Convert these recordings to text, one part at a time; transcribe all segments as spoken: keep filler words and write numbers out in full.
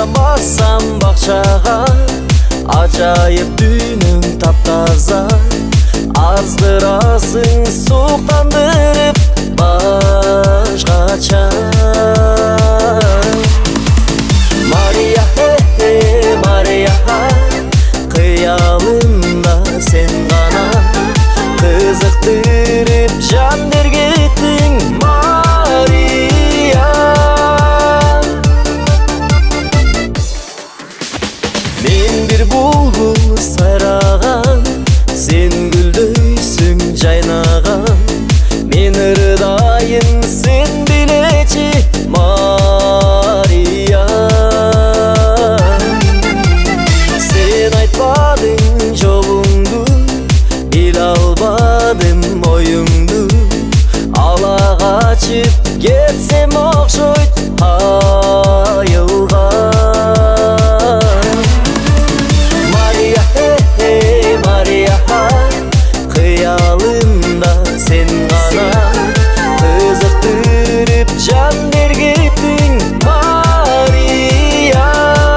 Барсам бақшаға, ажайып дүнің таптаза, аздырасың суықтандырып башқача. Мария, хе-хе, Мария, қиялымда сен ғана, қызықтырып жан бергеттің Мария. Мен бір бұлбұл сайраған, сен гүлдөйсің жайнаған, мен ырдайын, сен билечи Мария. Сен айтпадың жолыңды, біле албадым ойыңды, ала қачып кетсем оқшойт айылға. Қиялымда сен ғана, қызықтырып жан бергеттің Мария.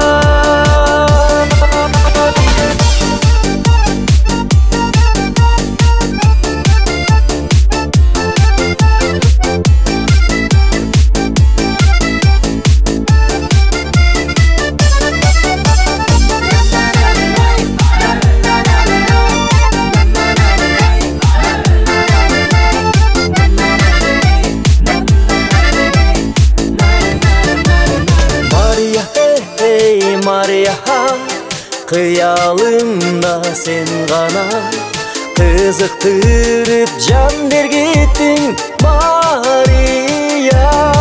Мария, қиялымда сен ғана, қызықтырып жан бергеттің Мария.